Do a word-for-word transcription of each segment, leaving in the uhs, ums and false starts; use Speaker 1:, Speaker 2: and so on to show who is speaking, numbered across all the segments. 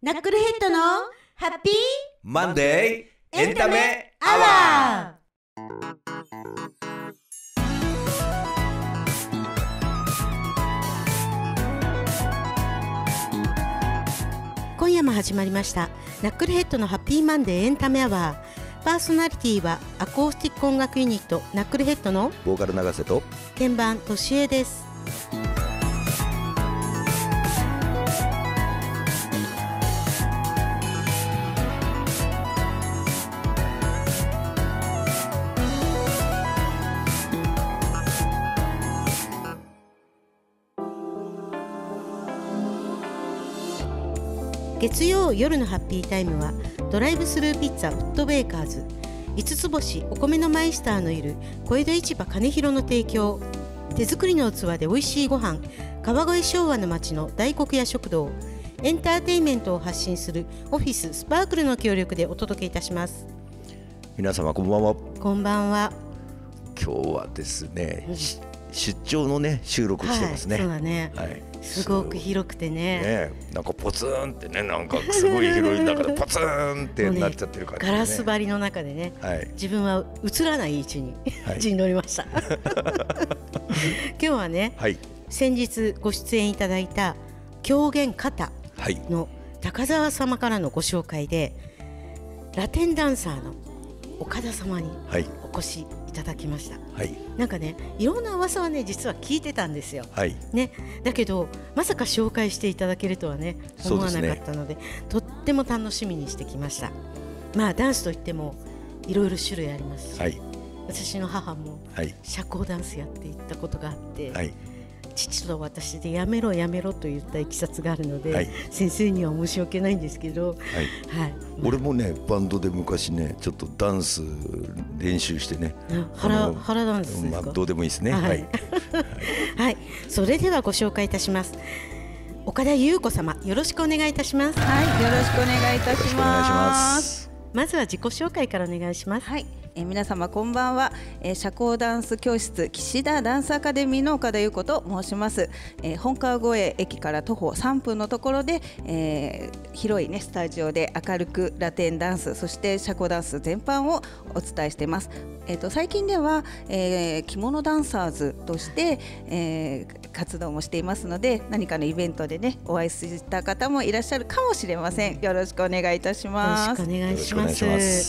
Speaker 1: ナックルヘッドのハッピー
Speaker 2: マンデーエンタメアワー。
Speaker 1: 今夜も始まりましたナックルヘッドのハッピーマンデーエンタメアワー。パーソナリティはアコースティック音楽ユニットナックルヘッドの
Speaker 2: ボーカル永瀬と
Speaker 1: 鍵盤としえです。月曜夜のハッピータイムはドライブスルーピッツァウッドベーカーズ、五つ星お米のマイスターのいる小江戸市場金広の提供、手作りの器で美味しいご飯川越昭和の町の大黒屋食堂、エンターテインメントを発信するオフィススパークルの協力でお届けいたします。
Speaker 2: 皆様こんばんは。
Speaker 1: こんばんは。
Speaker 2: 今日はですね、うん、出張のね収録してますね。
Speaker 1: はい、そうだね、はい、すごく広くて ね, ね
Speaker 2: なんかポツンってね、なんかすごい広い中でポツンってなっちゃってる感じ、ね、
Speaker 1: ガラス張りの中でね、はい、自分は映らない位置に、はい、陣取りました今日はね、はい、先日ご出演いただいた狂言方の高澤様からのご紹介で、ラテンダンサーの岡田様にお越しいただきました、はい、なんかね、いろんな噂はね実は聞いてたんですよ、はいね、だけどまさか紹介していただけるとはね思わなかったの で, で、ね、とっても楽しみにしてきました。まあダンスといってもいろいろ種類ありますし、はい、私の母も社交ダンスやっていったことがあって、はい、父と私でやめろやめろと言ったいきさつがあるので、はい、先生には申し訳ないんですけど、はいはい、
Speaker 2: 俺もねバンドで昔ねちょっとダンス練習してね、
Speaker 1: 腹腹ダンスですか、
Speaker 2: まあ、どうでもいいですね、はいはい
Speaker 1: はい、それではご紹介いたします。岡田優子様、よろしくお願いいたします。
Speaker 3: はい、よろしくお願いいたします。
Speaker 1: まずは自己紹介からお願いします。
Speaker 3: はい、えー、皆様こんばんは、えー、社交ダンス教室岸田ダンスアカデミーの岡田優子と申します。えー、本川越駅から徒歩さんぷんのところで、えー、広い、ね、スタジオで明るくラテンダンス、そして社交ダンス全般をお伝えしています。えー、と最近では、えー、着物ダンサーズとして、えー、活動もしていますので、何かのイベントで、ね、お会いした方もいらっしゃるかもしれません。よろしくお願いいたします。
Speaker 1: よろしくお願いします。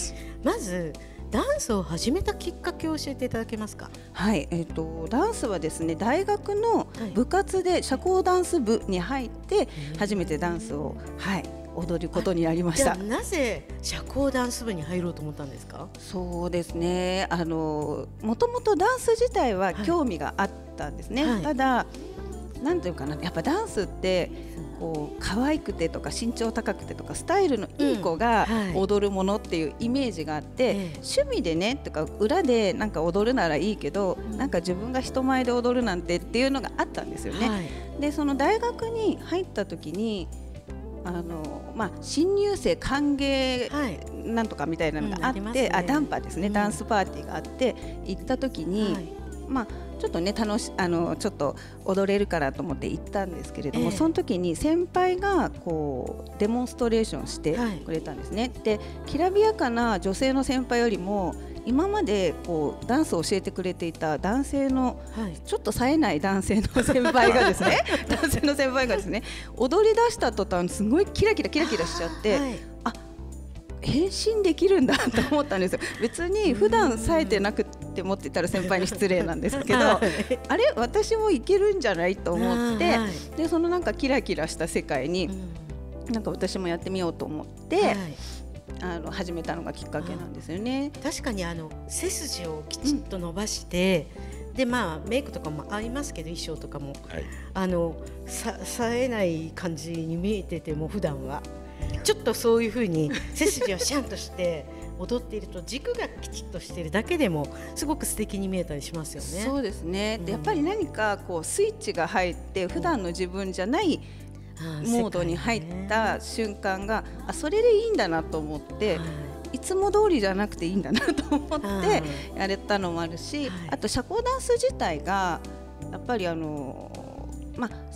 Speaker 1: まずダンスを始めたきっかけを教えていただけますか。
Speaker 3: はい、えー、とダンスはですね、大学の部活で社交ダンス部に入って初めてダンスを、はい、踊ることになりました。
Speaker 1: じゃあなぜ社交ダンス部に入ろうと思ったんですか。
Speaker 3: そうですね、あのもともとダンス自体は興味があったんですね、はい、ただなんていうかな、やっぱダンスってこう可愛くてとか身長高くてとかスタイルのいい子が踊るものっていうイメージがあって、うんはい、趣味でねとか裏でなんか踊るならいいけど、うん、なんか自分が人前で踊るなんてっていうのがあったんですよね、はい、でその大学に入った時にあのまあ、新入生歓迎なんとかみたいなのがあって、はい、うん、ありますね、あダンパですね、うん、ダンスパーティーがあって行った時に、はい、まあちょっとね楽しあのちょっと踊れるからと思って行ったんですけれども、えー、その時に先輩がこうデモンストレーションしてくれたんですね、はい、できらびやかな女性の先輩よりも今までこうダンスを教えてくれていた男性の、はい、ちょっと冴えない男性の先輩がですね男性の先輩がですね踊り出した途端すごいキラキラキラキラしちゃって、はい、あ変身できるんだと思ったんですよ。別に普段冴えてなくて持ってたら先輩に失礼なんですけどあれ私もいけるんじゃないと思って、はい、でそのなんかキラキラした世界に、うん、なんか私もやってみようと思って、はい、あの始めたのがきっかけなんですよね。
Speaker 1: 確かにあの背筋をきちっと伸ばして、うん、でまあメイクとかもありますけど衣装とかも、はい、あのさ冴えない感じに見えてても普段はちょっとそういう風に背筋をシャンとして踊っていると軸がきちっとしているだけでもすごく素敵に見えたりしますよね。
Speaker 3: そうですね、うん、でやっぱり何かこうスイッチが入って普段の自分じゃないモードに入った瞬間が、あそれでいいんだなと思って、はい、いつも通りじゃなくていいんだなと思ってやれたのもあるし、はい、あと社交ダンス自体がやっぱりあのまあ、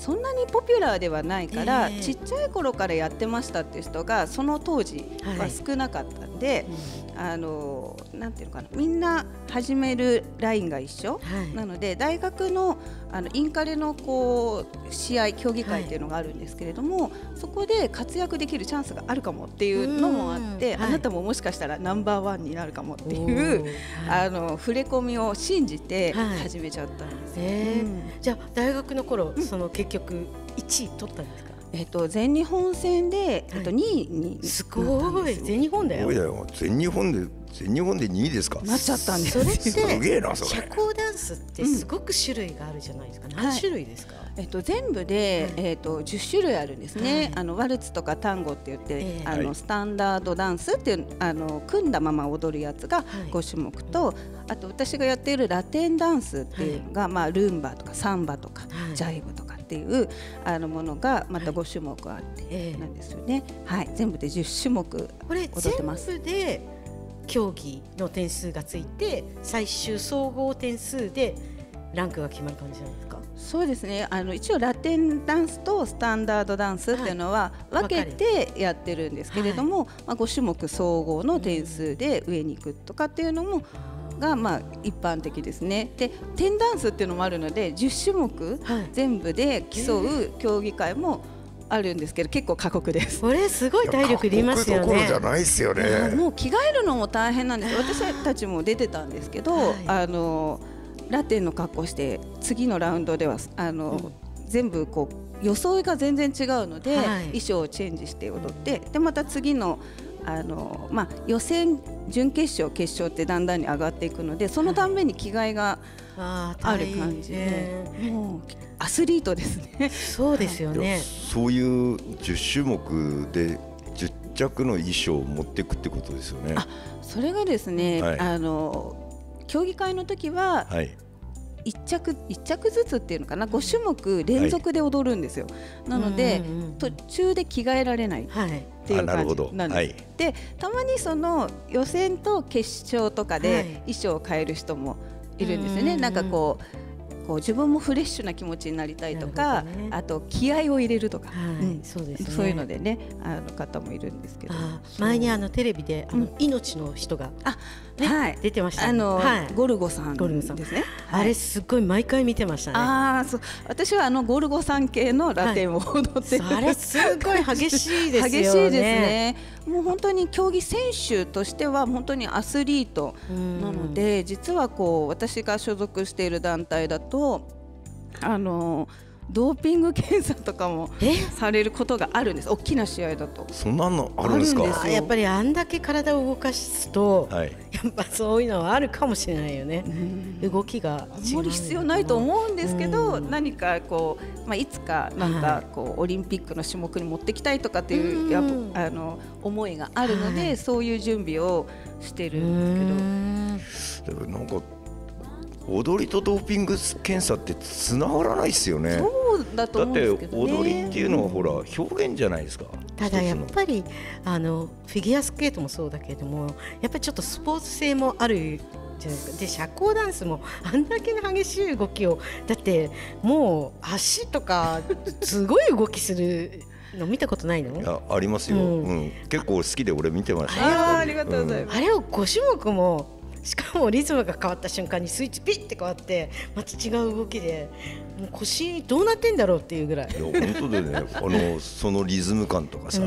Speaker 3: そんなにポピュラーではないから、えー、ちっちゃい頃からやってましたっていう人がその当時は少なかったんで、はい、あのなんていうのかな、みんな始めるラインが一緒、はい、なので大学のあのインカレのこう試合競技会っていうのがあるんですけれども、はい、そこで活躍できるチャンスがあるかもっていうのもあって、はい、あなたももしかしたらナンバーワンになるかもっていう、はい、あの触れ込みを信じて始めちゃったんですよ、はい、えーうん、
Speaker 1: じゃあ大学の頃、うん、その結局いちい取ったんですか？
Speaker 3: えっと、全日本戦で、はい、えっと、にいに
Speaker 1: すごい全日本だよ。
Speaker 2: すごいだよ。全日本で全日本でにいですか？
Speaker 3: なっちゃったんです。
Speaker 1: それって
Speaker 2: すげえなそれ。
Speaker 1: 社交ダンスってすごく種類があるじゃないですか、うん、何種類ですか？はい、
Speaker 3: えっと、全部で、はい、えっと、じゅっしゅるいあるんですね、はい、あのワルツとかタンゴって言って、えー、あの、はい、スタンダードダンスっていうあの組んだまま踊るやつがごしゅもくと、はい、あと私がやっているラテンダンスっていうのが、はい、まあ、ルンバとかサンバとか、はい、ジャイブとかっていうあのものがまたごしゅもくあってなんですよね、はい、全部でじゅっしゅもく踊ってます。
Speaker 1: これ全部で競技の点数がついて最終総合点数でランクが決まる感じなんですか？
Speaker 3: そうですね、あの一応ラテンダンスとスタンダードダンスっていうのは分けてやってるんですけれども、はい、まあ、ごしゅもく総合の点数で上に行くとかっていうのもがまあ一般的ですね。で、テンダンスっていうのもあるのでじゅっしゅもく全部で競う競技会もあるんですけど、結構過酷です。
Speaker 1: これすごい体力いりますよね。
Speaker 2: 過酷どころじゃないですよね。
Speaker 3: もう着替えるのも大変なんです。私たちも出てたんですけど、はい、あのラテンの格好して次のラウンドではあの、うん、全部こう装いが全然違うので、はい、衣装をチェンジして踊って、でまた次のあの、まあ、予選準決勝決勝ってだんだんに上がっていくので、そのたんびに着替えがある感じで、はい、もうアスリートですね。
Speaker 1: そうですよね。
Speaker 2: そういうじゅっしゅもくでじゅっちゃくの衣装を持っていくってことですよね。
Speaker 3: あ、それがですね、はい、あの競技会の時は、はい、いっちゃくいっちゃくずつっていうのかな、ごしゅもく連続で踊るんですよ、はい、なので途中で着替えられないっていう感じなんです、はい、でたまにその予選と決勝とかで衣装を変える人もいるんですよね、はい、なんかこうこう自分もフレッシュな気持ちになりたいとか、ね、あと気合を入れるとか、はい、うん、そうですね、そういうのでね、あの方もいるんですけど、
Speaker 1: 前にあのテレビであの、うん、命の人が、あ、ね、はい、出てました、ね、
Speaker 3: あの、
Speaker 1: はい、
Speaker 3: ゴルゴさんですね、
Speaker 1: はい、あれすごい毎回見てましたね。
Speaker 3: あ、そう、私はあのゴルゴさん系のラテンを踊ってる、
Speaker 1: はい、あれすごい激しいですよね。
Speaker 3: 激しいですね。もう本当に競技選手としては本当にアスリートなので、実はこう私が所属している団体だとあのドーピング検査とかもされることがあるんです。大きな試合だと。
Speaker 2: そんなのあるんですか？
Speaker 1: やっぱりあんだけ体を動かすと、はい、やっぱそういうのはあるかもしれないよね。動きが
Speaker 3: あんまり必要ないと思うんですけど、何かこう、まあ、いつかなんかこう、はい、オリンピックの種目に持ってきたいとかっていうやあの思いがあるので、はい、そういう準備をしてるんですけど。
Speaker 2: なんか踊りとドーピング検査ってつながらないですよね。
Speaker 3: そうだと思うんですけどね。
Speaker 2: だって踊りっていうのはほら表現じゃないですか。
Speaker 1: ただやっぱりあのフィギュアスケートもそうだけれども、やっぱりちょっとスポーツ性もあるじゃないですか。で社交ダンスもあんだけの激しい動きを、だってもう足とかすごい動きするの見たことないの？
Speaker 2: いや、ありますよ、うんうん、結構好きで俺見てました。
Speaker 3: あ, ありがとうございます、
Speaker 1: うん、あれをごしゅもくも、しかもリズムが変わった瞬間にスイッチピッて変わってまた違う動きで、もう腰どうなってんだろうっていうぐらい。いや
Speaker 2: 本当でね、あのそのリズム感とかさ、うん、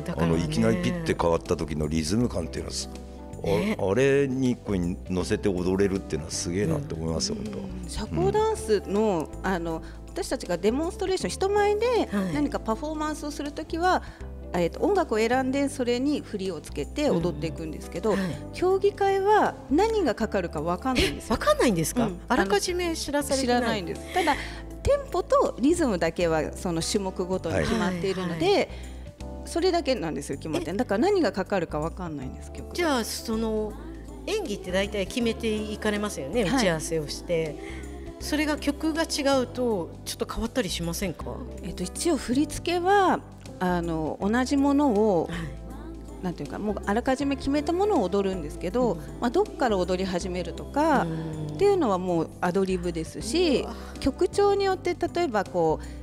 Speaker 2: だからね、あのいきなりピッて変わった時のリズム感っていうのは、ね、あ, あれにこう乗せて踊れるっていうのはすげえなって思いますよ、うん、本
Speaker 3: 当。社交ダンスの、うん、あの私たちがデモンストレーション、人前で何かパフォーマンスをするときは、えー、と音楽を選んでそれに振りをつけて踊っていくんですけど、うんはい、競技会は何がかかるか分かんないんです。
Speaker 1: 分かんないんですか？うん、あらかじめ知らされてない。
Speaker 3: 知らないんです。ただテンポとリズムだけはその種目ごとに決まっているので、はいはいはい、それだけなんですよ、決まって。だから何がかかるか分かんないんです。曲
Speaker 1: じゃあその演技って大体決めていかれますよね、打ち合わせをして、はい、それが曲が違うとちょっと変わったりしませんか？
Speaker 3: えっと、一応振り付けはあの同じものを、はい、なんていうか、もうあらかじめ決めたものを踊るんですけど、うん、まあ、どっから踊り始めるとかっていうのはもうアドリブですし、曲調によって例えばこう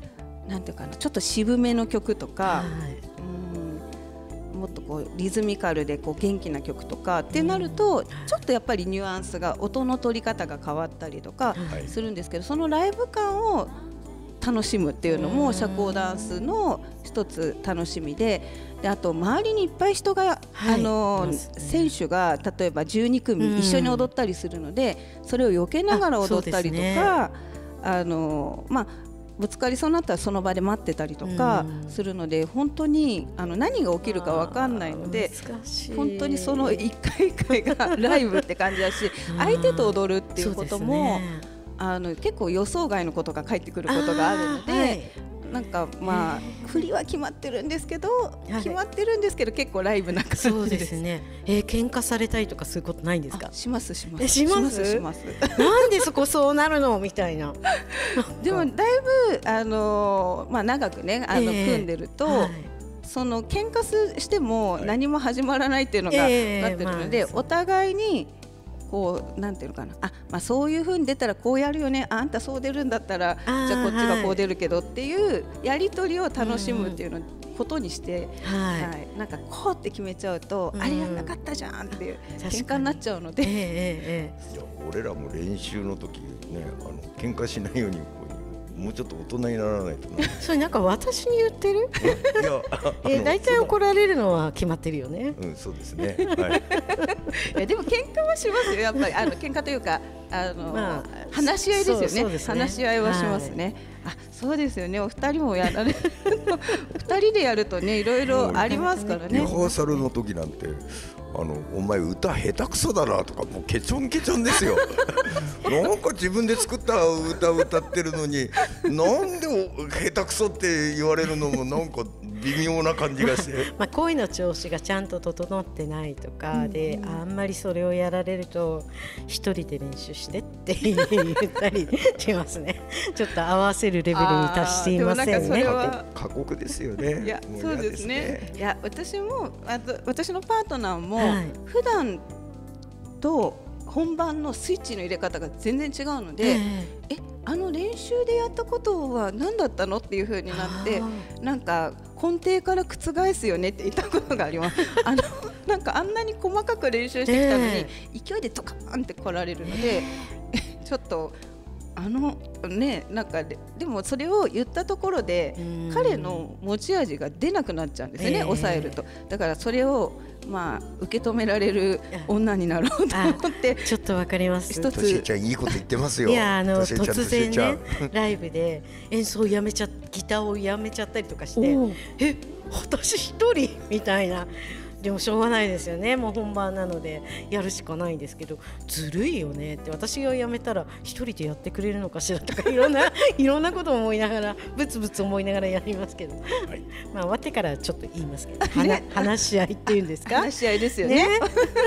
Speaker 3: なんていうかな、ちょっと渋めの曲とか、はい、うん、もっとこうリズミカルでこう元気な曲とかってなると、うん、ちょっとやっぱりニュアンスが音の取り方が変わったりとかするんですけど、はい、そのライブ感を楽しむっていうのも社交ダンスの一つ楽しみで、であと周りにいっぱい人が、はい、あの、ね、選手が例えばじゅうにくみ一緒に踊ったりするので、それを避けながら踊ったりとか、あのまあぶつかりそうになったらその場で待ってたりとかするので、本当にあの何が起きるか分かんないので、本当にその一回一回がライブって感じだし、相手と踊るっていうことも、あの結構予想外のことが返ってくることがあるので、はい、なんかまあ振りは決まってるんですけど、決まってるんですけど結構ライブな感じです。
Speaker 1: そうですね。えー、喧嘩されたりとかそういうことないんですか？
Speaker 3: しますします。
Speaker 1: しますします。なんでそこそうなるのみたいな。
Speaker 3: でもだいぶあのー、まあ長くねあの、えー、組んでると。はい、その喧嘩しても何も始まらないっていうのがなってるので、えーまあ、お互いにこうなんていうのかな、あ、まあ、そういう風に出たらこうやるよね、 あ, あんたそう出るんだったらじゃあこっちがこう出るけどっていうやり取りを楽しむっていうのことにして、はいはい、なんかこうって決めちゃうと、うん、あれやんなかったじゃんっていう喧嘩になっちゃうので、えーえー、
Speaker 2: いや俺らも練習の時ね、あの喧嘩しないようにもうちょっと大人にならないとな。
Speaker 1: それなんか私に言ってる？いや、え大体怒られるのは決まってるよね。
Speaker 2: うん、そうですね。はい、
Speaker 3: いやでも喧嘩はしますよ、やっぱりあの喧嘩というかあの、まあ、話し合いですよね。そうそうですね、話し合いはしますね。はい、あ、そうですよね。お二人もやられる二人でやるとね、いろいろありますからね。
Speaker 2: リハーサルの時なんて。あのお前歌下手くそだなとかもうケチョンケチョンですよ。なんか自分で作った歌歌ってるのになんで下手くそって言われるのもなんか微妙な感じがして、
Speaker 1: まあ声の調子がちゃんと整ってないとかで、うん、あんまりそれをやられると一人で練習してって言ったりしますね。ちょっと合わせるレベルに達していませんね。
Speaker 2: 過酷ですよね。
Speaker 3: いや、そうですね。いや、私もあと私のパートナーも、はい、普段と本番のスイッチの入れ方が全然違うので、えー、えあの練習でやったことは何だったのっていう風になって、なんか根底から覆すよねって言ったことがあります。あのなんかあんなに細かく練習してきたのに、えー、勢いでドカーンって来られるので、えー、ちょっとあのね、なんか で, でもそれを言ったところで彼の持ち味が出なくなっちゃうんですよね、えー、抑えると。だからそれをまあ受け止められる女になろうと思って
Speaker 1: ちょっとわかります。
Speaker 2: 一つとしえちゃんいいこと言ってますよ。
Speaker 1: いや、あの突然ねライブで演奏をやめちゃギターをやめちゃったりとかして、え私一人みたいな。でもしょうがないですよね。もう本番なのでやるしかないんですけど、ずるいよねって、私がやめたら一人でやってくれるのかしらとかいろんないろんなことを思いながらブツブツ思いながらやりますけど、はい、まあ終わってからちょっと言いますけど、ね、話し合いっていうんですか。
Speaker 3: 話し合いですよね。ね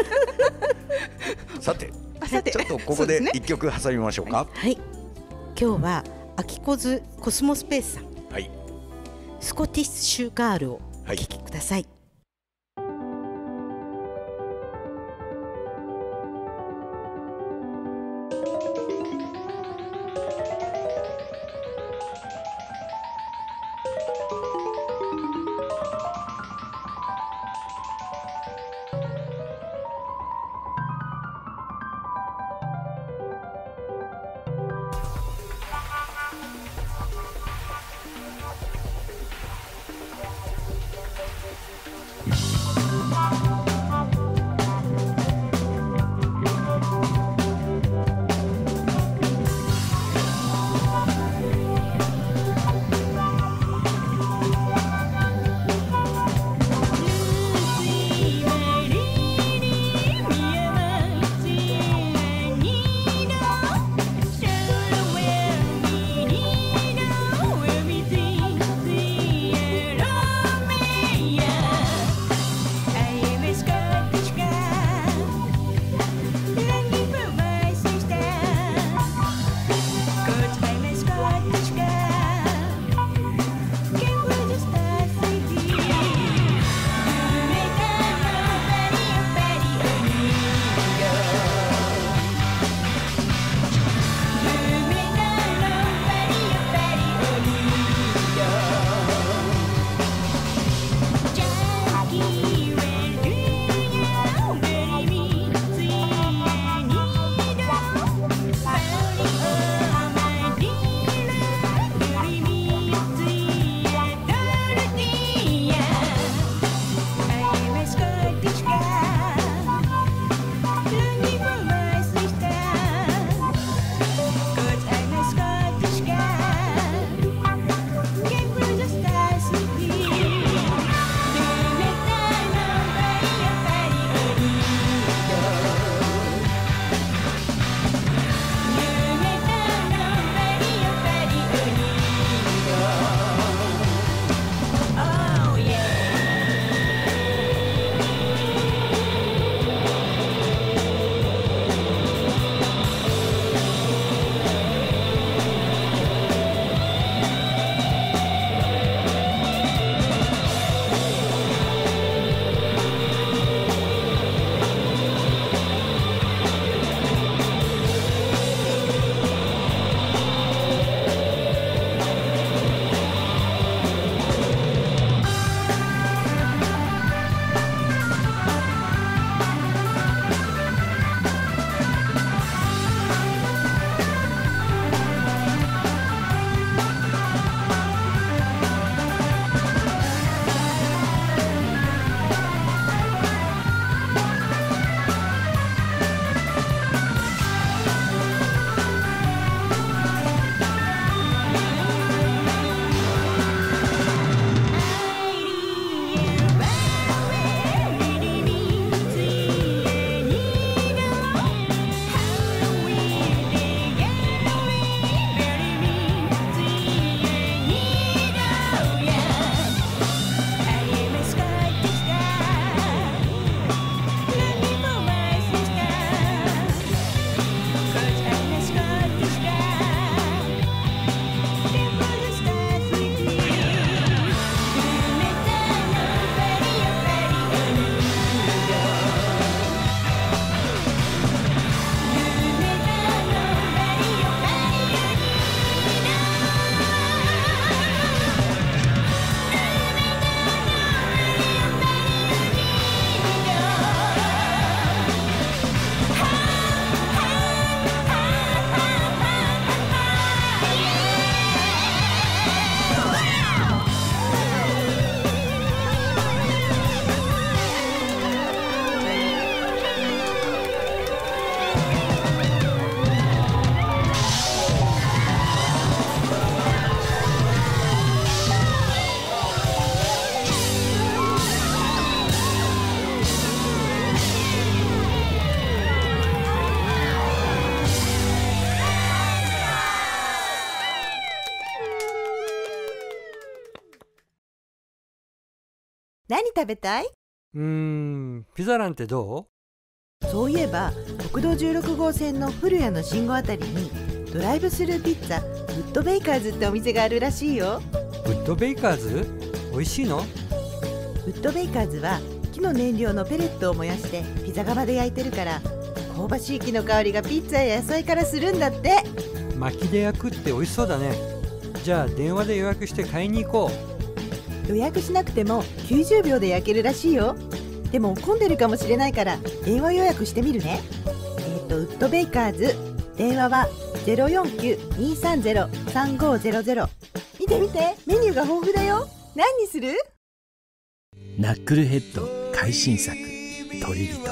Speaker 2: さて、さてちょっとここで一曲挟みましょうか。
Speaker 1: はい、今日はアキコズコスモスペースさん、はい、スコティッシュガールをお聴きください。はい、
Speaker 4: 何食べたい？
Speaker 5: うーん、ピザなんてど
Speaker 4: う？そういえば国道じゅうろく号線の古谷の信号あたりにドライブスルーピッツァウッドベイカーズってお店があるらしいよ。
Speaker 5: ウッドベイカーズ？美味しいの？
Speaker 4: ウッドベイカーズは木の燃料のペレットを燃やしてピザ窯で焼いてるから、香ばしい木の香りがピッツァや野菜からするんだって。
Speaker 5: 薪で焼くって美味しそうだね。じゃあ電話で予約して買いに行こ
Speaker 4: う。予約しなくてもきゅうじゅうびょうで焼けるらしいよ。でも混んでるかもしれないから電話予約してみるね。えっとウッドベイカーズ、電話は ゼロよんきゅう にさんゼロ さんごゼロゼロ。 見て見て、メニューが豊富だよ。何にする？
Speaker 6: ナックルヘッド会心作トリビト。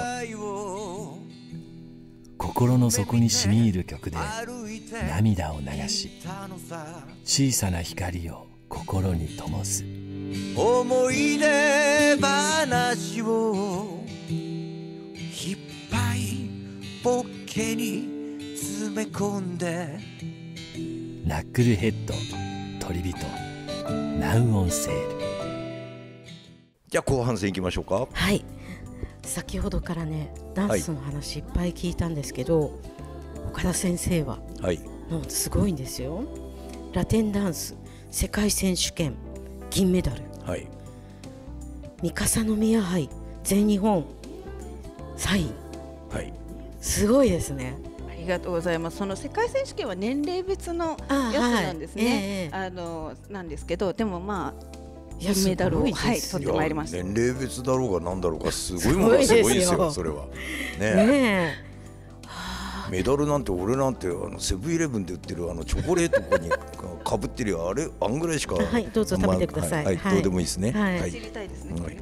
Speaker 6: 心の底に染み入る曲で涙を流し、小さな光を心に灯す。
Speaker 7: 思い出話をいっぱいポッケに詰め込んで。
Speaker 6: ナックルヘッドトリビト、ナウオンセール。
Speaker 2: じゃあ後半戦いきましょうか。
Speaker 1: はい、先ほどからねダンスの話いっぱい聞いたんですけど、はい、岡田先生は、はい、もうすごいんですよ。ラテンダンス世界選手権銀メダル、はい、三笠宮杯全日本さんい、はい、すごいですね。
Speaker 3: ありがとうございます。その世界選手権は年齢別のやつなんですね。あ、はい、えー、あのなんですけど、でもまあ銀メダルを、はい、取ってまいりました。
Speaker 2: 年齢別だろうがなんだろうがすごいものがすごいですよ。それはね。ねメダルなんて俺なんてあのセブンイレブンで売ってるあのチョコレートにかぶってるあれあんぐらいしか。
Speaker 1: はい、どうぞ食べてください。
Speaker 2: まあ、はい、はい、どうでもいいですね。
Speaker 3: はい、知りたいですね。はい、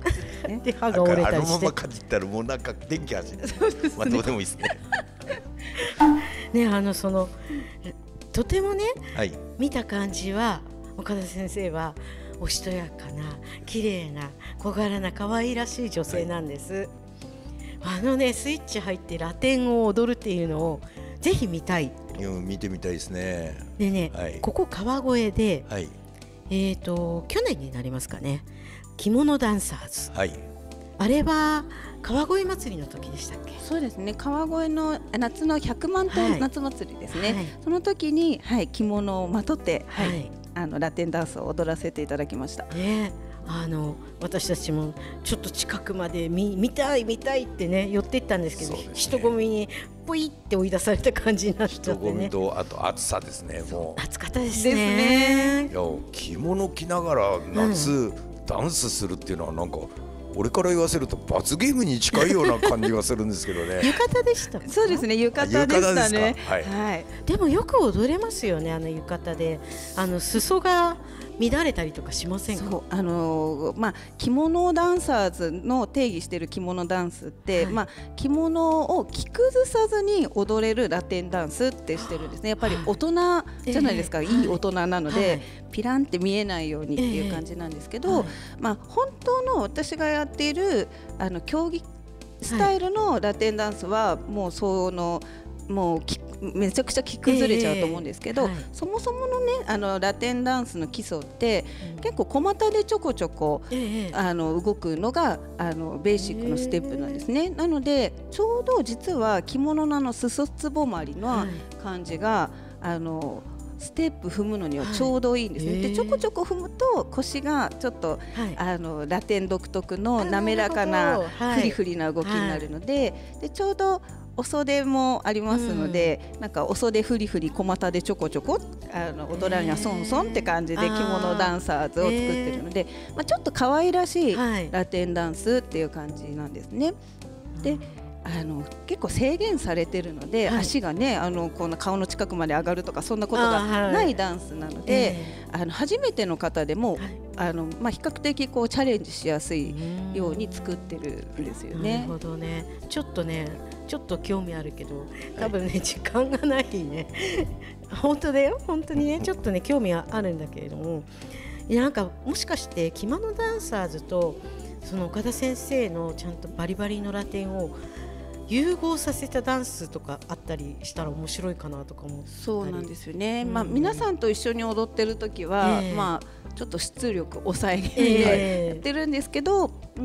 Speaker 1: で歯が折れたりして。あの
Speaker 2: ままかじったらもうなんか電気走る。まあどうでもいいですね。
Speaker 1: ね、あのそのとてもね、はい、見た感じは岡田先生はおしとやかな綺麗な小柄な可愛らしい女性なんです、はい、あのねスイッチ入ってラテンを踊るっていうのをぜひ見たい。
Speaker 2: いや見てみたいですね。
Speaker 1: でね、はい、ここ川越で、はい、えーと去年になりますかね、着物ダンサーズ、はい、あれは川越祭りの時でしたっけ？
Speaker 3: そうですね、川越の夏のひゃくまんトン夏祭りですね、はい、その時に、はい、着物をまとって、はいはい、あのラテンダンスを踊らせていただきました、
Speaker 1: ね、あの私たちもちょっと近くまで 見, 見たい見たいってね寄っていったんですけど、ね、人混みにポイって追い出された感じになっちゃってね。
Speaker 2: 人混みとあと暑さですね。も
Speaker 1: う暑かったですね。
Speaker 2: いや着物着ながら夏、うん、ダンスするっていうのはなんか俺から言わせると罰ゲームに近いような感じがするんですけどね。
Speaker 1: 浴衣でしたか？
Speaker 3: そうですね、浴衣でしたね。
Speaker 2: はい、
Speaker 3: はい、
Speaker 1: でもよく踊れますよね、あの浴衣で。あの裾が乱れたりとかしませんか？
Speaker 3: そう、あのーまあ、着物ダンサーズの定義している着物ダンスって、はい、まあ、着物を着崩さずに踊れるラテンダンスってしてるんですね。やっぱり大人じゃないですか、はい、いい大人なので、はい、ピランって見えないようにっていう感じなんですけど、えーはい、まあ、本当の私がやっているあの競技スタイルのラテンダンスはもうそのもうめちゃくちゃ着崩れちゃうと思うんですけど、えーはい、そもそものねあのラテンダンスの基礎って、うん、結構小股でちょこちょこ、えー、あの動くのがあのベーシックのステップなんですね、えー、なのでちょうど実は着物のあの裾つぼまりの感じが、はい、あのステップ踏むのにはちょうどいいんですね、はい、でちょこちょこ踏むと腰がちょっと、はい、あのラテン独特の滑らかなフリフリな動きになるので、はい、でちょうどお袖もありますので、うん、なんかお袖フリフリ小股でちょこちょこあの踊らにはソンソンって感じで着物ダンサーズを作ってるので、まあ、ちょっと可愛らしいラテンダンスっていう感じなんですね。であの結構制限されてるので、はい、足がねあのこの顔の近くまで上がるとかそんなことがないダンスなので、はいえー、あの初めての方でも、はい、あのまあ、比較的こうチャレンジしやすいように作ってるんですよね。
Speaker 1: なるほどね。ちょっとねちょっと興味あるけど多分ね、はい、時間がないね本当だよ本当にねちょっとね興味はあるんだけれども、なんかもしかして着物ダンサーズとその岡田先生のちゃんとバリバリのラテンを融合させたダンスとかあったりしたら面白いかなとかも。
Speaker 3: そうなんですよね、うん、まあ、皆さんと一緒に踊ってる時は、えー、まあ、ちょっと出力抑え気味でやってるんですけど、うん、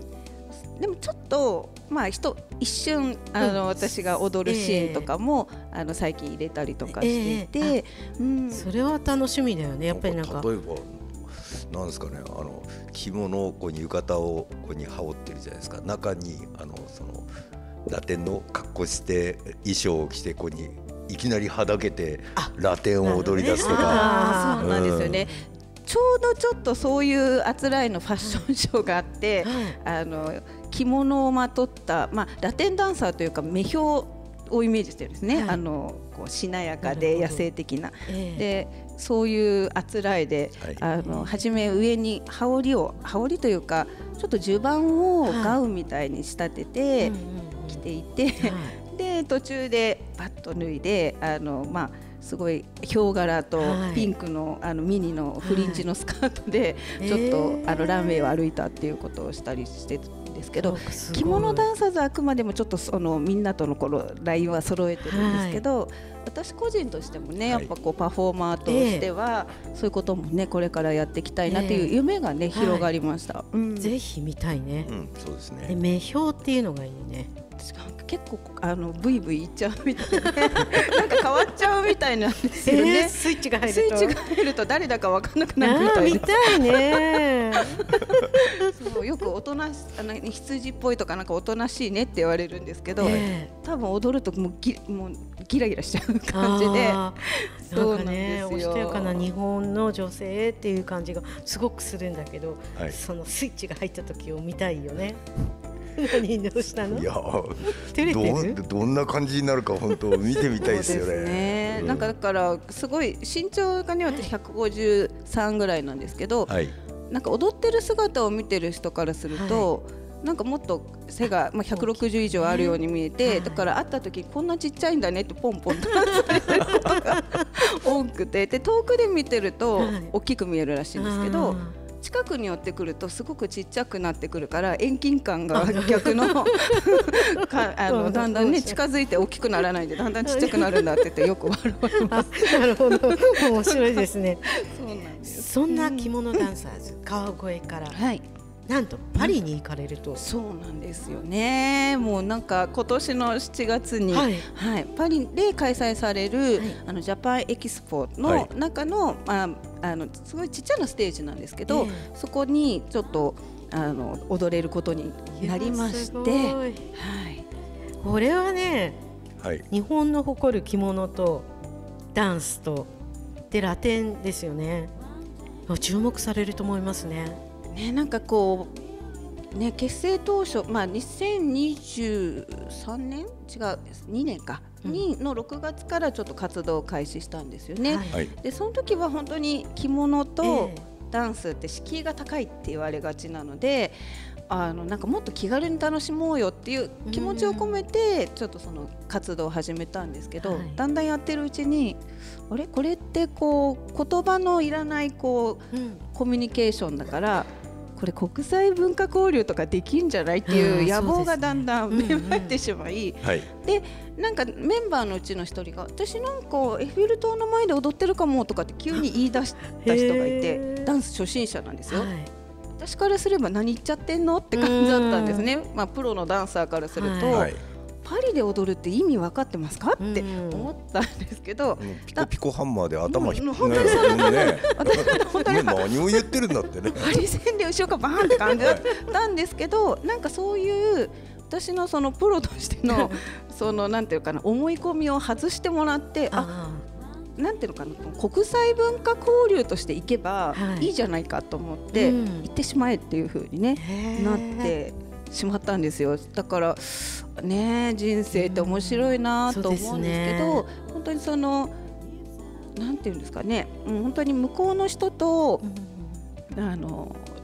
Speaker 3: でもちょっと、まあ、一, 一瞬あの、うん、私が踊るシーンとかも、えー、あの最近入れたりとかしていて、え
Speaker 1: ーうん、それは楽しみだよね。やっぱりなんか
Speaker 2: 例えばなんですかね、あの着物をこうに浴衣をこうに羽織ってるじゃないですか。中にあのそのラテンの格好して衣装を着てこうにいきなりはだけてラテンを踊り出すとか、ね、
Speaker 3: あ、そうなんですよね、うん、ちょうどちょっとそういうあつらいのファッションショーがあって、はい、あの着物をまとった、まあ、ラテンダンサーというか女豹をイメージしてるんですね、はい、あのこうしなやかで野生的な、えー、でそういうあつらいで、はい、あの初め上に羽織を羽織というかちょっと襦袢をガウンみたいに仕立てて着ていて、はい、で途中でパッと脱いであの、まあ、すごいヒョウ柄とピンク の, あのミニのフリンジのスカートでちょっとあのランウェイを歩いたっていうことをしたりしてですけど、着物ダンサーズはあくまでもちょっとそのみんなとのこのラインは揃えてるんですけど、はい、私個人としてもね、やっぱこうパフォーマーとしてはそういうこともねこれからやっていきたいなという夢がね、えー、広がりました、はい
Speaker 1: うん、ぜひ見たいね、
Speaker 2: うん、そうですね。
Speaker 1: で女豹っていうのがいいね。
Speaker 3: 結構あのブイブイいっちゃうみたいななんか変わっちゃうみたいなんですよね、
Speaker 1: えー、スイッチが入ると
Speaker 3: スイッチが入ると誰だか分かんなくなるみたいな。
Speaker 1: 見たいね
Speaker 3: そうよくおとなしあの羊っぽいとかなんかおとなしいねって言われるんですけど、えー、多分踊るともう ギ, もうギラギラしちゃう感じで、
Speaker 1: そうなんですよ。おしとやかな日本の女性っていう感じがすごくするんだけど、はい、そのスイッチが入った時を見たいよね。何どうしたの？
Speaker 2: いや照れてる？ ど, どんな感じになるか本当見てみたいですよね。
Speaker 3: そうですね、うん、なんかだからすごい身長がね私ひゃくごじゅうさんぐらいなんですけど、はい、なんか踊ってる姿を見てる人からすると、はい、なんかもっと背が、まあ、ひゃくろくじゅう以上あるように見えて、はい、だから会った時こんなちっちゃいんだねってポンポンとされることが多くて、で遠くで見てると大きく見えるらしいんですけど、近くに寄ってくるとすごくちっちゃくなってくるから遠近感が逆のかあのだんだんね近づいて大きくならないでだんだんちっちゃくなるんだって言ってよく笑われます。
Speaker 1: なるほど、面白いですね。そうなんです。そんな着物ダンサーズ川越から、はい、なんとパリに行かれると、うん、
Speaker 3: そうなんですよね。もうなんか今年のしちがつに、はいはい、パリで開催される、はい、あのジャパンエキスポの中の、はいまあ、あのすごいちっちゃなステージなんですけど、えー、そこにちょっとあの踊れることになりまして、はい、
Speaker 1: これはね、はい、日本の誇る着物とダンスとでラテンですよね。注目されると思いますね。
Speaker 3: ね、なんかこう、ね、結成当初、まあ、にせんにじゅうさんねん違うにねんか、うん、にのろくがつからちょっと活動を開始したんですよね、はい、でその時は本当に着物とダンスって敷居が高いって言われがちなので、あのなんかもっと気軽に楽しもうよっていう気持ちを込めてちょっとその活動を始めたんですけど、はい、だんだんやってるうちにあれこれってこう言葉のいらないこう、うん、コミュニケーションだからこれ国際文化交流とかできんじゃないっていう野望がだんだん芽生えてしまい、でなんかメンバーのうちの一人が私なんかエッフェル塔の前で踊ってるかもとかって急に言い出した人がいて、ダンス初心者なんですよ、はい、私からすれば何言っちゃってんのって感じだったんですね。まあ、プロのダンサーからすると、はい、パリで踊るって意味分かってますかって思ったんですけど、
Speaker 2: ピコピコハンマーで頭ひっ
Speaker 3: 本当にそうなんです、
Speaker 2: 本当に何を言ってるんだってね、
Speaker 3: ハリセンで後ろからバーンって感じだったんですけど、なんかそういう私のそのプロとしてのそのなんていうかな思い込みを外してもらって、あなんていうのかな国際文化交流としていけばいいじゃないかと思って、はい、行ってしまえっていう風にねなってしまったんですよ。だからね人生って面白いなと思うんですけど、うんね、本当にそのなんていうんですかね、本当に向こうの人と、うん、あの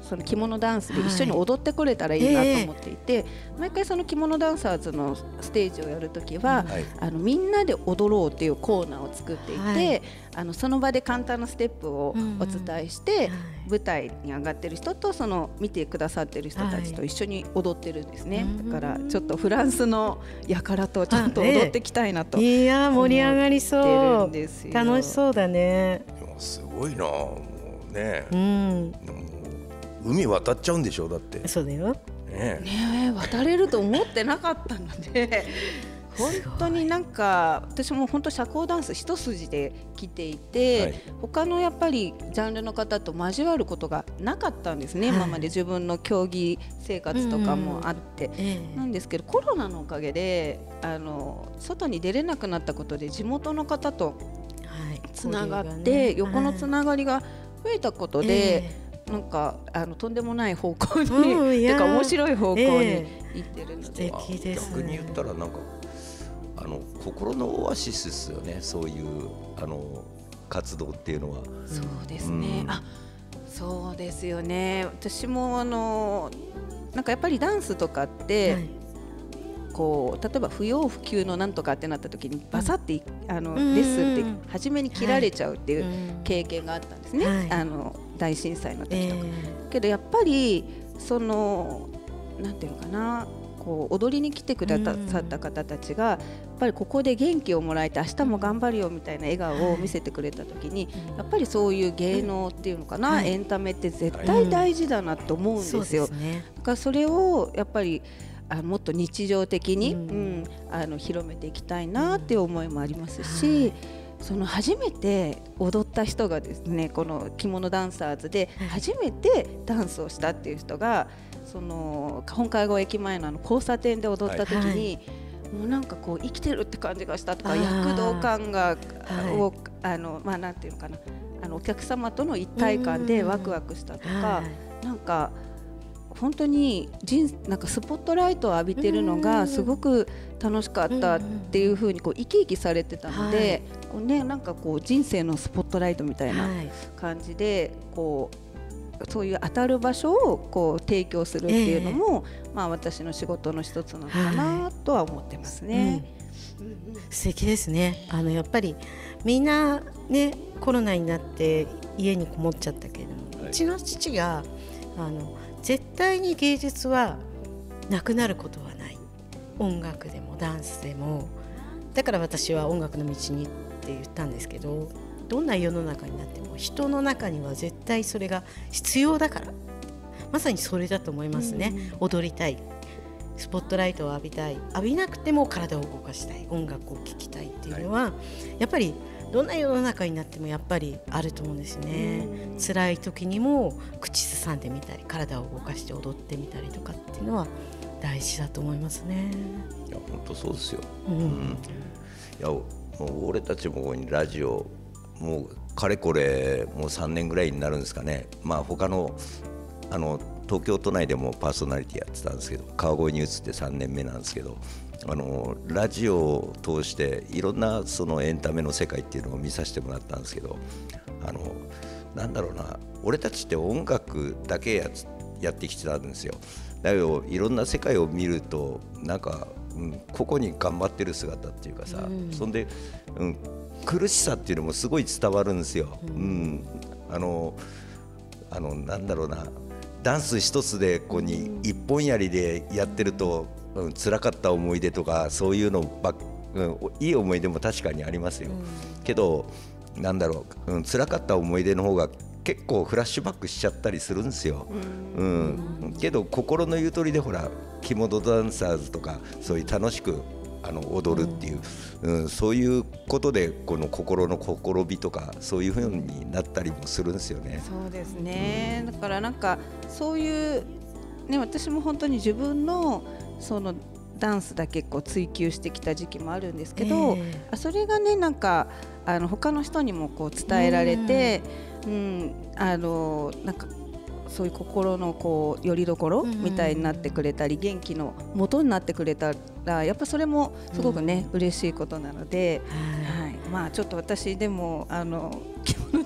Speaker 3: その着物ダンスで一緒に踊ってこれたらいいなと思っていて、はい、毎回その着物ダンサーズのステージをやるときは、はい、あのみんなで踊ろうっていうコーナーを作っていて、はい、あのその場で簡単なステップをお伝えして、うんうん、舞台に上がってる人とその見てくださってる人たちと一緒に踊ってるんですね、はい、だからちょっとフランスの輩とちょっと踊っていきたいなと、
Speaker 1: いや盛り上がりそう、楽しそうだね。
Speaker 2: すごいなもうね、うん、海渡っちゃうんでしょだって。
Speaker 1: そうだよ
Speaker 3: ねえ、渡れると思ってなかったので本当になんか私も本当社交ダンス一筋で来ていて、はい、他のやっぱりジャンルの方と交わることがなかったんですね、はい、今まで自分の競技生活とかもあって、うんうん、なんですけどコロナのおかげであの外に出れなくなったことで地元の方とつながって、はいね、横のつながりが増えたことで、えーなんかあのとんでもない方向に、うん、てか面白い方向に行ってるので、
Speaker 1: えー、素敵ですね。
Speaker 2: 逆に言ったらなんかあの心のオアシスですよね、そういうあの活動っていうのは。
Speaker 3: そうですね、うん、あそうですよね。私もあのなんかやっぱりダンスとかって、はい、こう例えば不要不急のなんとかってなった時にバサッて、うん、あのレッスンって初めに切られちゃうっていう経験があったんですね、はい、あの大震災の時とか、えー、けどやっぱりそのなんていうのかな、こう踊りに来てくださった方たちがやっぱりここで元気をもらえて明日も頑張るよみたいな笑顔を見せてくれた時に、やっぱりそういう芸能っていうのかな、はい、エンタメって絶対大事だなと思うんですよ、うん、そうですね。だからそれをやっぱりあもっと日常的に、うんうん、あの広めていきたいなっていう思いもありますし、はい、その初めて踊った人がですね、この着物ダンサーズで初めてダンスをしたっていう人がその本海郷駅前のあの交差点で踊った時に、はい、もうなんかこう生きてるって感じがしたとか、躍動感がを、あのまあなんていうのかな、あのお客様との一体感でワクワクしたとか、なんか本当に人なんかスポットライトを浴びてるのがすごく楽しかったっていう風にこう生き生きされてたので、こうね、なんかこう人生のスポットライトみたいな感じでこうそういう当たる場所をこう提供するっていうのも、えーまあ、私の仕事の一つなのかなとは思ってますね、
Speaker 1: はいうん、素敵ですね。あのやっぱりみんな、ね、コロナになって家にこもっちゃったけれども、はい、うちの父があの絶対に芸術はなくなることはない、音楽でもダンスでも。だから私は音楽の道にって言ったんですけど、どんな世の中になっても人の中には絶対それが必要だから、まさにそれだと思いますね、うん、踊りたい、スポットライトを浴びたい、浴びなくても体を動かしたい、音楽を聴きたいっていうのは、はい、やっぱりどんな世の中になってもやっぱりあると思うんですね、うん、辛い時にも口ずさんでみたり体を動かして踊ってみたりとかっていうのは大事だと思いますね。
Speaker 2: いや本当そうですよ、うんうん、いやもう俺たちもラジオもうかれこれもうさんねんぐらいになるんですかね。まあ他のあの東京都内でもパーソナリティやってたんですけど、川越に移ってさんねんめなんですけど、あのラジオを通していろんなそのエンタメの世界っていうのを見させてもらったんですけど、あのなんだろうな、俺たちって音楽だけやつやってきてたんですよ。だけどいろんな世界を見るとなんか、うん、個々に頑張ってる姿っていうかさ、うん、そんで、うん、苦しさっていうのもすごい伝わるんですよ、うんうん、あのあのなんだろうな、ダンス一つでこうに一本やりでやってると、うん、辛かった思い出とかそういうのばっ、うん、いい思い出も確かにありますよ、うん、けどなんだろう、うん、辛かった思い出の方が結構フラッシュバックしちゃったりするんですよ、うんうん、けど心のゆとりでほら着物ダンサーズとかそういう楽しくあの踊るっていう、うんうん、そういうことでこの心のほころびとかそういう風になったりもするんですよね。
Speaker 3: そうですね、うん、だからなんかそういう、ね、私も本当に自分のそのダンスだけこう追求してきた時期もあるんですけど、えー、それがねなんかあの他の人にもこう伝えられて、うんうん、あのなんかそういう心のこう拠り所みたいになってくれたり、元気の元になってくれたらやっぱそれもすごくね、うん、嬉しいことなので、はいはい、まあちょっと私でもあの着物ダ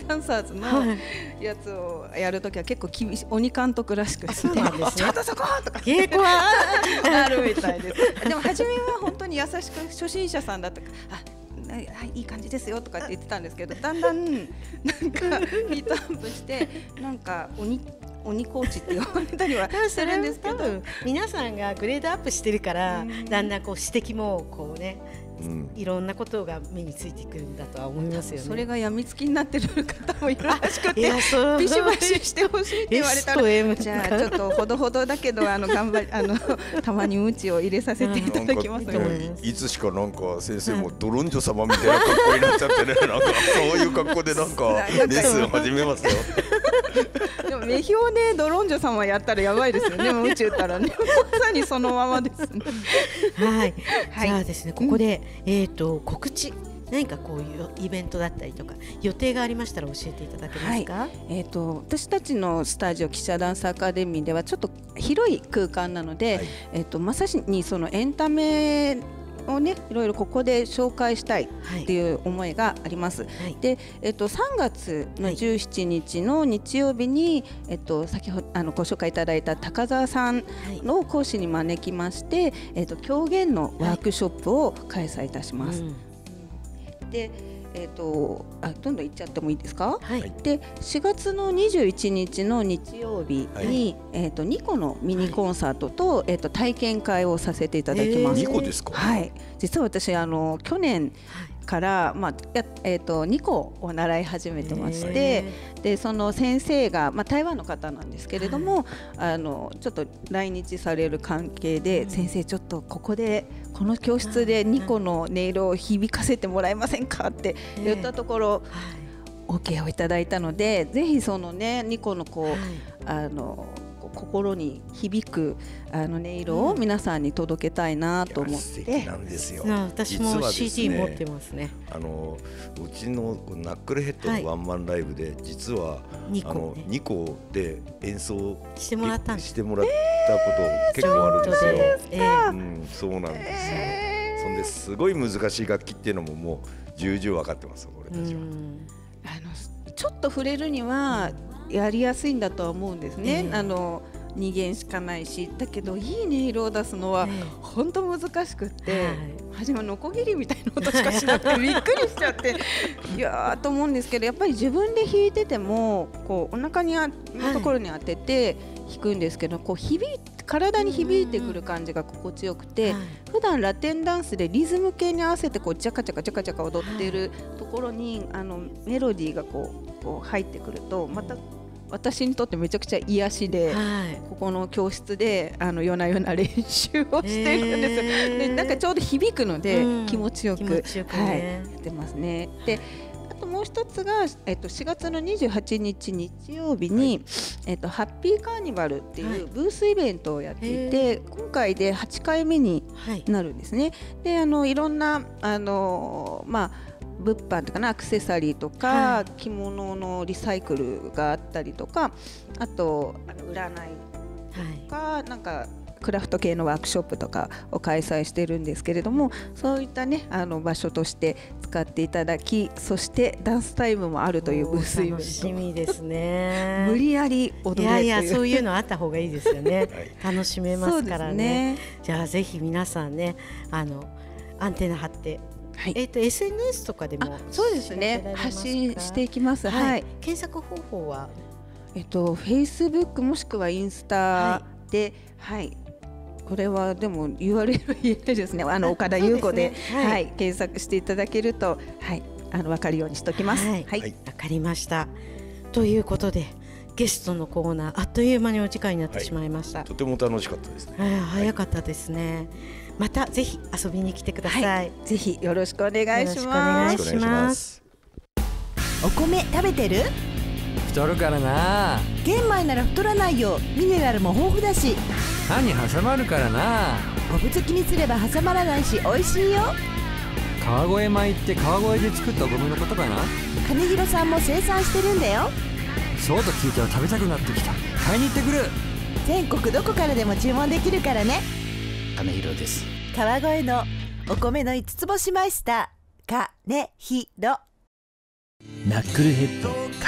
Speaker 3: ダンサーズのやつをやるときは結構厳しい鬼監督らしくて、
Speaker 1: そうなんですね、
Speaker 3: ちょっとそことか
Speaker 1: 稽古は
Speaker 3: あるみたいです。でも初めは本当に優しく初心者さんだったからあ、はい、いい感じですよとかって言ってたんですけど、だんだんなんかヒートアップしてなんか鬼鬼コーチって呼ばれたりはするんですけど、多分
Speaker 1: 皆さんがグレードアップしてるから、だんだんこう指摘もこうね、うん、いろんなことが目についてくるんだとは思いますよね。
Speaker 3: それがやみつきになってる方もいるらしくて、ビシバシしてほしいって言われたら、じゃあちょっとほどほどだけどあの頑張りあのたまにムチを入れさせていただきます。
Speaker 2: いつしかなんか先生もドロンジョ様みたいな格好になっちゃってね、なんかそういう格好でなんかレッスン始めますよ。
Speaker 3: でも目標でドロンジョ様やったらやばいですよね。宇宙ったらね、まさにそのままですね。
Speaker 1: はい、はい、じゃあですね、ここで、うん、えっと告知、何かこういうイベントだったりとか予定がありましたら教えていただけますか。はい、
Speaker 3: えーと、私たちのスタジオ記者ダンスアカデミーではちょっと広い空間なので、はい、えーと、まさにそのエンタメをね、いろいろここで紹介したいっていう思いがあります。はい、で、えっと、さんがつのじゅうしちにちの日曜日に、えっと、先ほどあのご紹介いただいた高澤さんの講師に招きまして、はい、えっと、狂言のワークショップを開催いたします。はい、うん、でえー、とあどんどんいっちゃってもいいですか。はい、でしがつのにじゅういちにちの日曜日に、はい、えー、とにこのミニコンサートと、はい、えー、と体験会をさせていただきます。
Speaker 2: にこですか。
Speaker 3: はい、実は私あの去年から、まあやえー、とにこを習い始めてまして、でその先生が、まあ、台湾の方なんですけれども、はい、あのちょっと来日される関係で、うん、先生ちょっとここでこの教室でにこの音色を響かせてもらえませんかって言ったところ、はい、OK をいただいたので、ぜひそのねにこのこう、はい、あの心に響くあの音色を皆さんに届けたいなと思って、うん、素敵
Speaker 2: なんですよ。
Speaker 1: 私も シーディー 持ってますね。
Speaker 2: あのうちのナックルヘッドのワンマンライブで、はい、実はにこ、ね、あのにこで演奏
Speaker 1: してもらった
Speaker 2: してもらったこと結構あるんですよ。
Speaker 3: えー、
Speaker 2: うん、そうなんですよ。えー、そんですごい難しい楽器っていうのももう重々分かってます俺たちは。
Speaker 3: あのちょっと触れるにはやりやすいんだとは思うんですね。えー、あのにげんしかないし、だけどいい音色を出すのは本当難しくって、はい、初めのこぎりみたいな音しかしなくてびっくりしちゃっていやーと思うんですけど、やっぱり自分で弾いててもこうお腹にあのところに当てて弾くんですけど、こう響い体に響いてくる感じが心地よくて、はい、普段ラテンダンスでリズム系に合わせてこうジャカジャカジャカジャカ踊っているところに、あのメロディーがこう、こう入ってくるとまた私にとってめちゃくちゃ癒しで、はい、ここの教室であの夜な夜な練習をしているんですよ。えー、でなんかちょうど響くので、うん、気持ちよく、よくね、はい、やってますね。であともう一つが、えっと、しがつのにじゅうはちにち日曜日に、はい、えっと、ハッピーカーニバルっていうブースイベントをやっていて、はい、今回ではちかいめになるんですね。はい、であのいろんなあの、まあ物販とかなアクセサリーとか、はい、着物のリサイクルがあったりとか、あとあの占いとか、はい、なんかクラフト系のワークショップとかを開催しているんですけれども、そういったねあの場所として使っていただき、そしてダンスタイムもあるというブースイベント。
Speaker 1: 楽しみですね。
Speaker 3: 無理やり踊れるという。いやいや、
Speaker 1: そういうのあった方がいいですよね。はい、楽しめますからね。じゃあぜひ皆さんね、あのアンテナ張って。はい、えーと エスエヌエス とかでも
Speaker 3: そうですね、発信していきます。はいはい、
Speaker 1: 検索方法は
Speaker 3: えっと Facebook もしくはインスタで、はい、はい、これはでも ユーアールエル 言えないですね。あの岡田優子で、ね、はいはい、検索していただけると、はい、あの分かるようにしておきます。はい、
Speaker 1: はい、分かりました。ということでゲストのコーナーあっという間にお時間になってしまいました。はい、
Speaker 2: とても楽しかったですね。
Speaker 1: 早かったですね。またぜひ遊びに来てください。はい、
Speaker 3: ぜひよろしくお願いします。
Speaker 2: よろしくお願いします。
Speaker 4: お米食べてる？
Speaker 5: 太るからな。
Speaker 4: 玄米なら太らないよ。ミネラルも豊富だし。
Speaker 5: 歯に挟まるからな。
Speaker 4: 昆布付きにすれば挟まらないし美味しいよ。
Speaker 5: 川越米って川越で作ったお米のことかな。
Speaker 4: 金広さんも生産してるんだよ。
Speaker 5: そうと聞いたら食べたくなってきた。買いに行ってくる。
Speaker 4: 全国どこからでも注文できるからね。
Speaker 6: 金広です。
Speaker 4: 川越のお米の五つ星マイスター金広。
Speaker 6: ナックルヘッド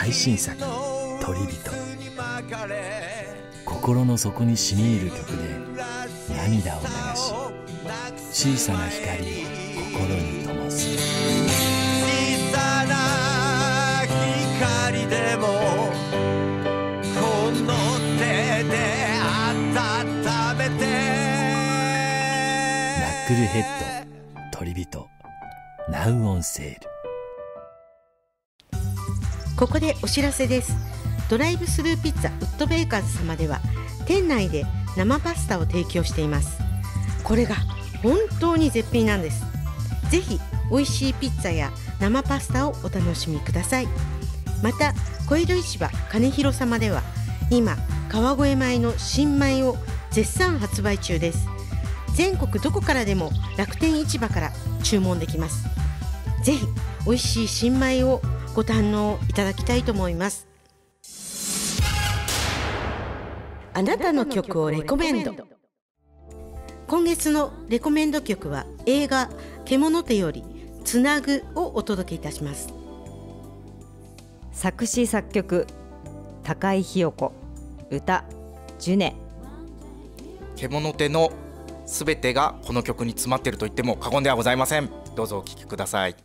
Speaker 6: 最新作鳥人。心の底に染み入る曲で涙を流し、小さな光を心に灯す。
Speaker 7: 小さな光でもこの手で温めて。
Speaker 6: ナックルヘッド鳥人、ナウオンセール。
Speaker 1: ここでお知らせです。ドライブスルーピッツァウッドベーカーズ様では店内で生パスタを提供しています。これが本当に絶品なんです。ぜひ美味しいピッツァや生パスタをお楽しみください。また小江戸市場金広様では今川越米の新米を絶賛発売中です。全国どこからでも楽天市場から注文できます。ぜひ美味しい新米をご堪能いただきたいと思います。あなたの曲をレコメンド。今月のレコメンド曲は映画獣手よりつなぐをお届けいたします。
Speaker 8: 作詞作曲高井ひよ子、歌ジュネ。
Speaker 9: 獣手のすべてがこの曲に詰まっていると言っても過言ではございません。どうぞお聴きください。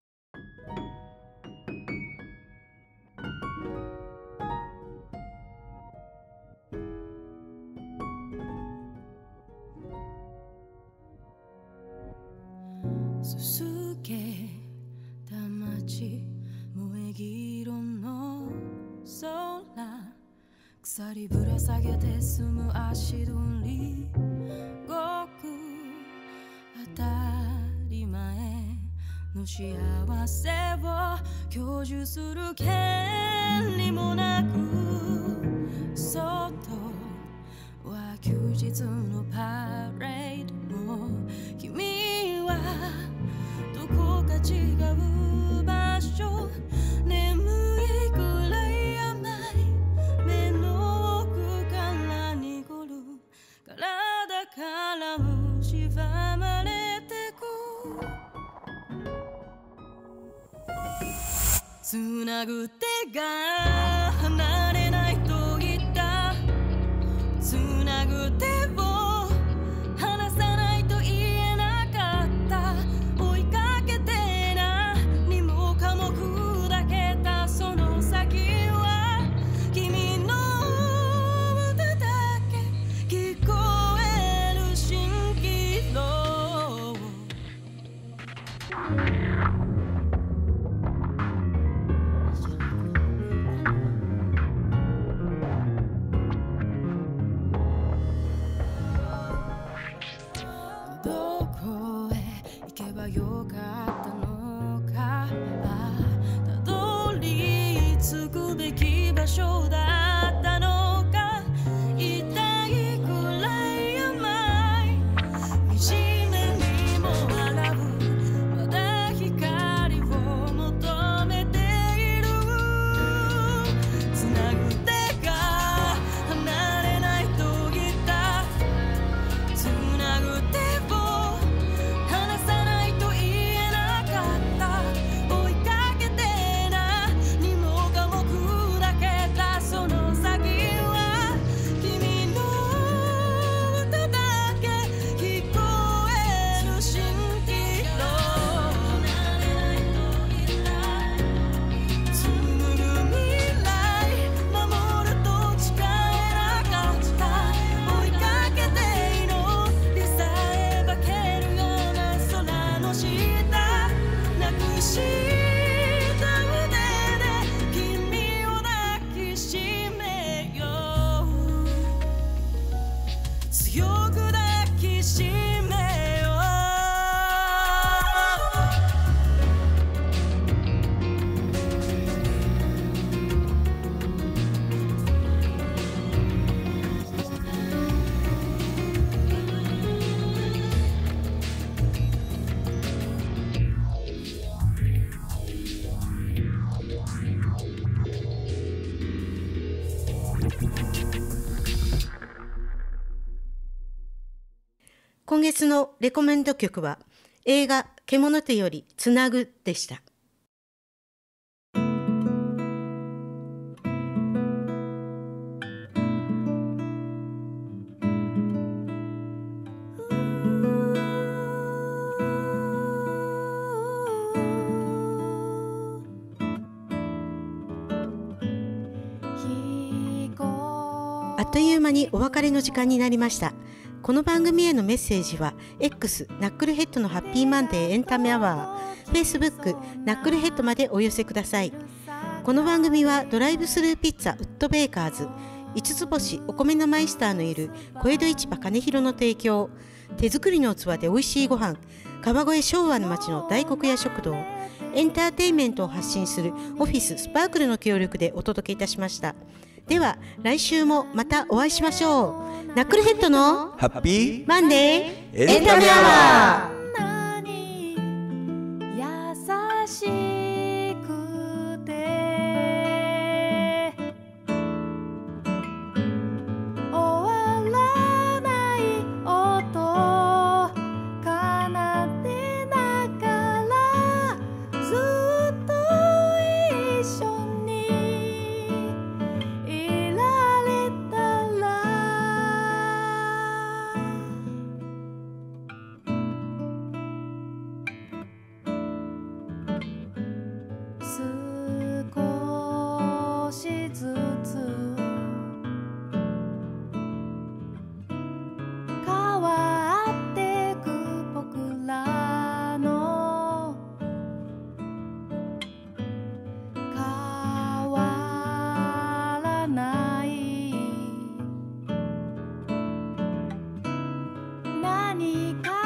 Speaker 10: すすけた街燃え色の空、鎖ぶら下げて済む足取り、ごく当たり前の幸せを享受する権利もなく、外は休日のパレードも君はどこか違う場所、眠いくらい甘い目の奥から濁る体から蝕まれてく、つなぐ手が離れないと言った、つなぐ手を離さないと言えなかった、追いかけて何もかも砕けたその先は君の歌だけ聞こえる蜃気楼。どこへ行けばよかったのか、たどり着くべき場所だったのか、痛いくらい甘い惨めにも笑う、まだ光を求めている、つなぐ手が離れないと言った、つなぐ手を離さないと言えなかった、追いかけて何もかも砕けたその先は君の歌だけ聞こえる蜃気楼。紡ぐ未来守ると誓えなかった、追いかけて祈りさえ化けるような空の下、なくした腕で君を抱きしめよう、強く抱きしめよう。
Speaker 1: 今月のレコメンド曲は映画獣手よりつなぐでした。 っという間にお別れの時間になりました。この番組へのメッセージは X ナックルヘッドのハッピーマンデーエンタメアワー、 Facebook ナックルヘッドまでお寄せください。この番組はドライブスルーピッツァウッドベーカーズ、五つ星お米のマイスターのいる小江戸市場金広の提供、手作りの器で美味しいご飯川越昭和の町の大黒屋食堂、エンターテインメントを発信するオフィススパークルの協力でお届けいたしました。では来週もまたお会いしましょう。ナックルヘッドの
Speaker 2: ハッピー
Speaker 1: マンデー
Speaker 2: エンタメアワー。
Speaker 10: 何か